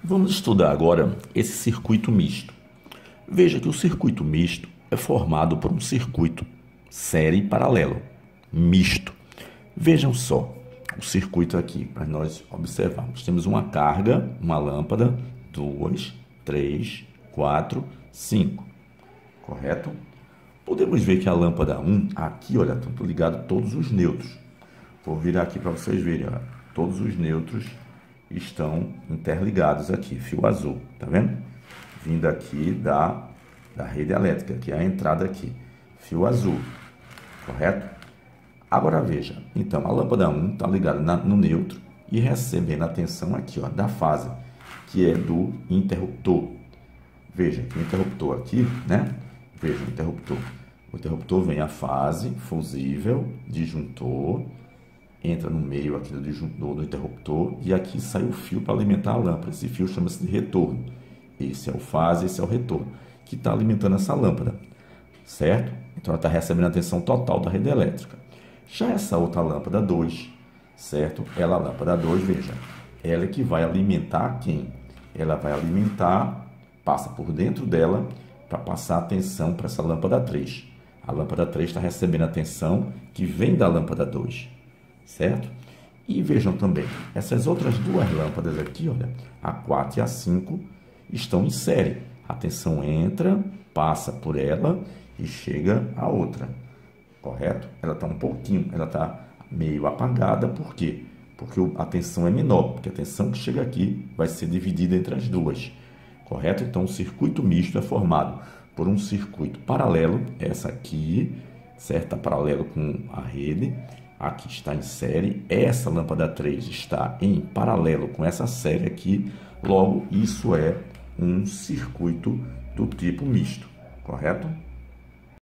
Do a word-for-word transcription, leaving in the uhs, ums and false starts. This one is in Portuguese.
Vamos estudar agora esse circuito misto. Veja que o circuito misto é formado por um circuito série paralelo, misto. Vejam só o circuito aqui, para nós observarmos. Temos uma carga, uma lâmpada, duas, três, quatro, cinco. Correto? Podemos ver que a lâmpada um, aqui, olha, estão ligados todos os nêutrons. Vou virar aqui para vocês verem, ó, todos os nêutrons estão interligados aqui, fio azul, tá vendo? Vindo aqui da, da rede elétrica, que é a entrada aqui, fio azul, correto? Agora veja, então a lâmpada um está ligada na, no neutro e recebendo a tensão aqui, ó, da fase, que é do interruptor. Veja que o interruptor aqui, né? Veja o interruptor. O interruptor vem a fase, fusível, disjuntor, entra no meio aqui do disjuntor do interruptor e aqui sai o fio para alimentar a lâmpada. Esse fio chama-se de retorno. Esse é o fase, esse é o retorno, que está alimentando essa lâmpada, certo? Então ela está recebendo a tensão total da rede elétrica. Já essa outra lâmpada dois, certo? Ela, a lâmpada dois, veja, ela é que vai alimentar quem? Ela vai alimentar, passa por dentro dela para passar a tensão para essa lâmpada três. A lâmpada três está recebendo a tensão que vem da lâmpada dois. Certo? E vejam também, essas outras duas lâmpadas aqui, olha, a quatro e a cinco, estão em série. A tensão entra, passa por ela e chega a outra. Correto? Ela está um pouquinho, ela está meio apagada. Por quê? Porque a tensão é menor, porque a tensão que chega aqui vai ser dividida entre as duas. Correto? Então, o circuito misto é formado por um circuito paralelo, essa aqui, certo? Está paralelo com a rede. Aqui está em série, essa lâmpada três está em paralelo com essa série aqui, logo isso é um circuito do tipo misto, correto?